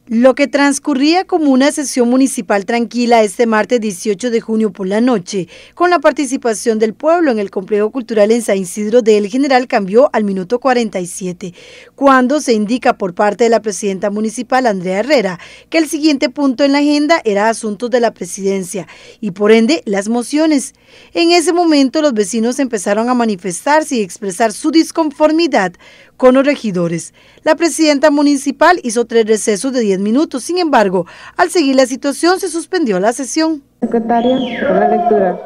Lo que transcurría como una sesión municipal tranquila este martes 18 de junio por la noche, con la participación del pueblo en el complejo cultural en San Isidro de El General, cambió al minuto 47, cuando se indica por parte de la presidenta municipal, Andrea Herrera, que el siguiente punto en la agenda era asuntos de la presidencia y por ende las mociones. En ese momento los vecinos empezaron a manifestarse y expresar su disconformidad con los regidores. La presidenta municipal hizo 3 recesos de 10 minutos, sin embargo, al seguir la situación se suspendió la sesión. Secretaria, por la lectura.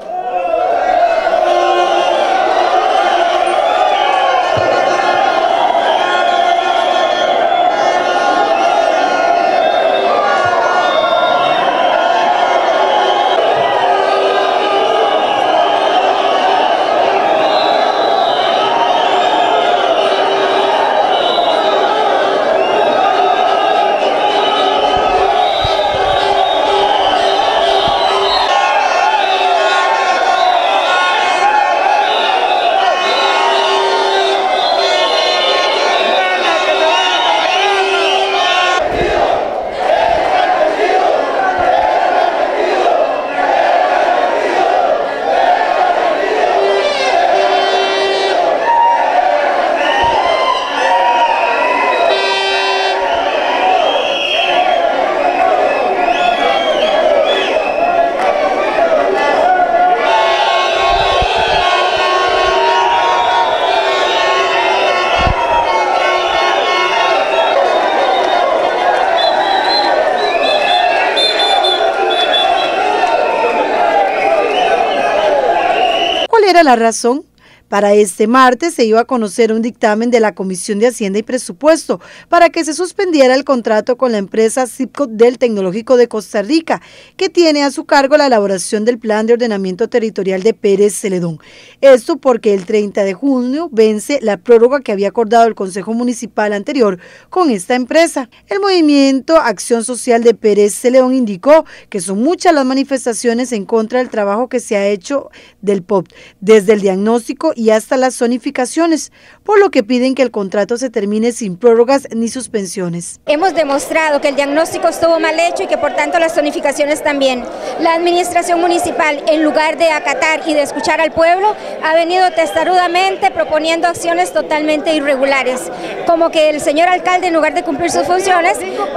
¿Cuál era la razón? Para este martes se iba a conocer un dictamen de la Comisión de Hacienda y Presupuesto para que se suspendiera el contrato con la empresa CIPCO del Tecnológico de Costa Rica, que tiene a su cargo la elaboración del Plan de Ordenamiento Territorial de Pérez Celedón. Esto porque el 30 de junio vence la prórroga que había acordado el Consejo Municipal anterior con esta empresa. El movimiento Acción Social de Pérez Celedón indicó que son muchas las manifestaciones en contra del trabajo que se ha hecho del POP, desde el diagnóstico y hasta las zonificaciones, por lo que piden que el contrato se termine sin prórrogas ni suspensiones. Hemos demostrado que el diagnóstico estuvo mal hecho y que por tanto las zonificaciones también. La administración municipal, en lugar de acatar y de escuchar al pueblo, ha venido testarudamente proponiendo acciones totalmente irregulares, como que el señor alcalde, en lugar de cumplir sus funciones,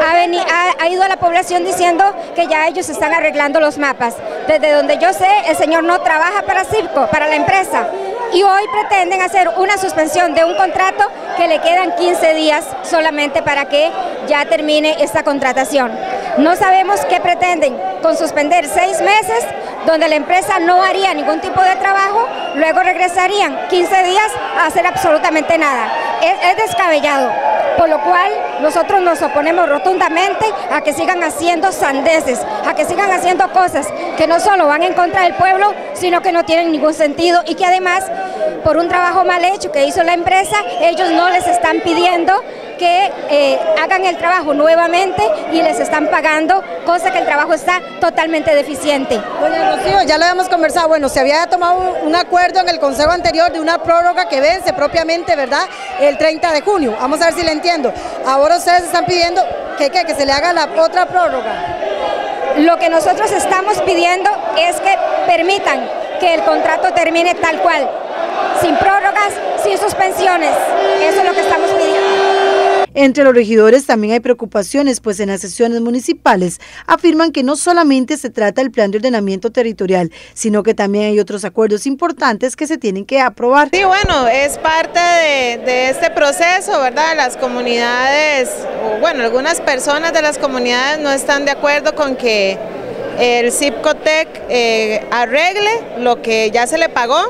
ha ido a la población diciendo que ya ellos están arreglando los mapas. Desde donde yo sé, el señor no trabaja para CIPCO, para la empresa. Y hoy pretenden hacer una suspensión de un contrato que le quedan 15 días solamente para que ya termine esta contratación. No sabemos qué pretenden con suspender 6 meses, donde la empresa no haría ningún tipo de trabajo, luego regresarían 15 días a hacer absolutamente nada. Es descabellado, por lo cual nosotros nos oponemos rotundamente a que sigan haciendo sandeces, a que sigan haciendo cosas que no solo van en contra del pueblo, sino que no tienen ningún sentido y que además, por un trabajo mal hecho que hizo la empresa, ellos no les están pidiendo que hagan el trabajo nuevamente y les están pagando, cosa que el trabajo está totalmente deficiente. Doña Rocío, ya lo habíamos conversado, bueno, se había tomado un acuerdo en el consejo anterior de una prórroga que vence propiamente, ¿verdad?, el 30 de junio, vamos a ver si le entiendo. Ahora ustedes están pidiendo que se le haga la otra prórroga. Lo que nosotros estamos pidiendo es que permitan que el contrato termine tal cual, sin prórrogas, sin suspensiones, eso es lo que estamos pidiendo. Entre los regidores también hay preocupaciones, pues en las sesiones municipales afirman que no solamente se trata del plan de ordenamiento territorial, sino que también hay otros acuerdos importantes que se tienen que aprobar. Sí, bueno, es parte de este proceso, ¿verdad? Las comunidades, o bueno, algunas personas de las comunidades no están de acuerdo con que el CIPCOTEC arregle lo que ya se le pagó.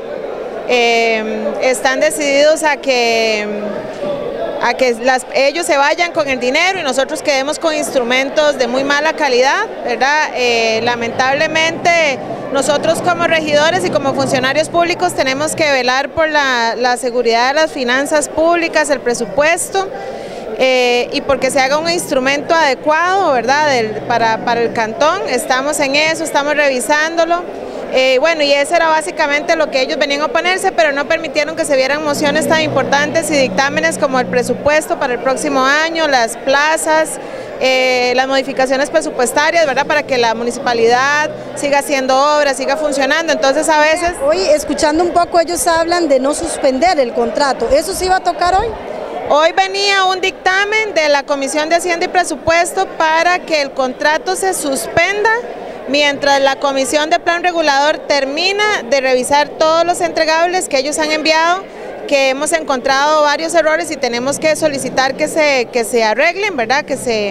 Están decididos a que ellos se vayan con el dinero y nosotros quedemos con instrumentos de muy mala calidad, ¿verdad? Lamentablemente nosotros como regidores y como funcionarios públicos tenemos que velar por la seguridad de las finanzas públicas, el presupuesto, y porque se haga un instrumento adecuado, ¿verdad? Para el cantón. Estamos en eso, estamos revisándolo. Bueno, y eso era básicamente lo que ellos venían a oponerse, pero no permitieron que se vieran mociones tan importantes y dictámenes como el presupuesto para el próximo año, las plazas, las modificaciones presupuestarias, ¿verdad? Para que la municipalidad siga haciendo obras, siga funcionando. Entonces a veces... Hoy, escuchando un poco, ellos hablan de no suspender el contrato. ¿Eso sí va a tocar hoy? Hoy venía un dictamen de la Comisión de Hacienda y Presupuesto para que el contrato se suspenda mientras la Comisión de Plan Regulador termina de revisar todos los entregables que ellos han enviado, que hemos encontrado varios errores y tenemos que solicitar que se arreglen, ¿verdad?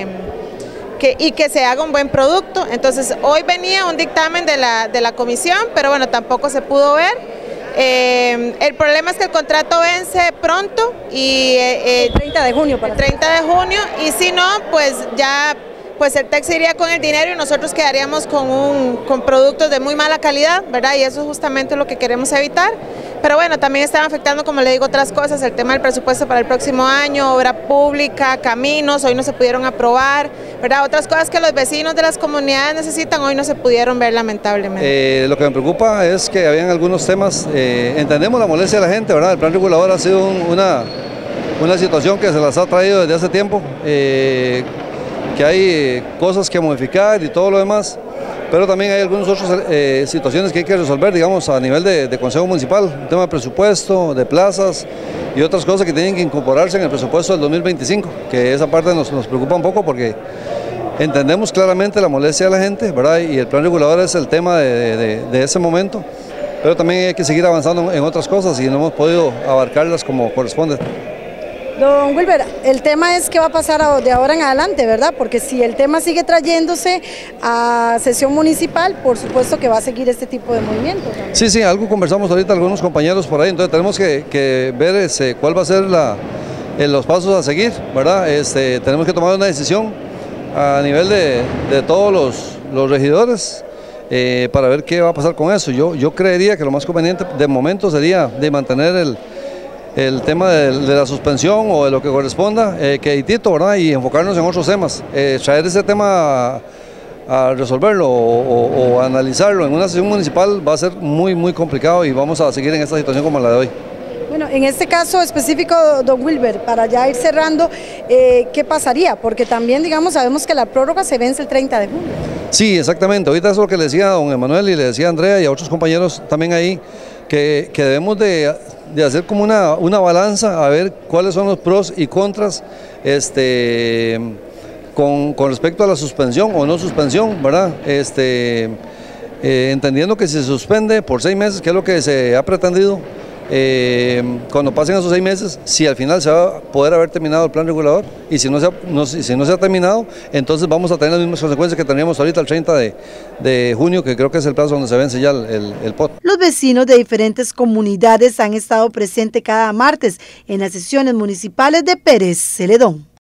Y que se haga un buen producto. Entonces hoy venía un dictamen de la comisión, pero bueno, tampoco se pudo ver. El problema es que el contrato vence pronto y el 30 de junio. El 30 de junio, y si no, pues ya pues el TEC se iría con el dinero y nosotros quedaríamos con productos de muy mala calidad, ¿verdad? Y eso es justamente lo que queremos evitar. Pero bueno, también están afectando, como le digo, otras cosas, el tema del presupuesto para el próximo año, obra pública, caminos, hoy no se pudieron aprobar, ¿verdad? Otras cosas que los vecinos de las comunidades necesitan, hoy no se pudieron ver lamentablemente. Lo que me preocupa es que habían algunos temas, entendemos la molestia de la gente, ¿verdad? El plan regulador ha sido una situación que se las ha traído desde hace tiempo, que hay cosas que modificar y todo lo demás. Pero también hay algunas otras situaciones que hay que resolver, digamos, a nivel de Consejo Municipal, un tema de presupuesto, de plazas y otras cosas que tienen que incorporarse en el presupuesto del 2025, que esa parte nos preocupa un poco porque entendemos claramente la molestia de la gente, ¿verdad? Y el plan regulador es el tema de ese momento, pero también hay que seguir avanzando en otras cosas y no hemos podido abarcarlas como corresponde. Don Wilber, el tema es qué va a pasar de ahora en adelante, ¿verdad? Porque si el tema sigue trayéndose a sesión municipal, por supuesto que va a seguir este tipo de movimientos, ¿no? Sí, algo conversamos ahorita algunos compañeros por ahí, entonces tenemos que ver cuál va a ser los pasos a seguir, ¿verdad? Tenemos que tomar una decisión a nivel de todos los regidores para ver qué va a pasar con eso. Yo creería que lo más conveniente de momento sería de mantener el tema de la suspensión o de lo que corresponda, queditito, ¿verdad? Y enfocarnos en otros temas. Traer ese tema a resolverlo o analizarlo en una sesión municipal va a ser muy complicado y vamos a seguir en esta situación como la de hoy. Bueno, en este caso específico, don Wilber, para ya ir cerrando, ¿qué pasaría? Porque también, digamos, sabemos que la prórroga se vence el 30 de junio. Sí, exactamente. Ahorita eso es lo que le decía a don Emanuel y le decía a Andrea y a otros compañeros también ahí, que debemos de hacer como una balanza, a ver cuáles son los pros y contras con respecto a la suspensión o no suspensión, ¿verdad? Entendiendo que si se suspende por 6 meses, que es lo que se ha pretendido, cuando pasen esos 6 meses, si al final se va a poder haber terminado el plan regulador, y si no se ha terminado, entonces vamos a tener las mismas consecuencias que teníamos ahorita el 30 de junio, que creo que es el plazo donde se vence ya el POT. Los vecinos de diferentes comunidades han estado presentes cada martes en las sesiones municipales de Pérez Celedón.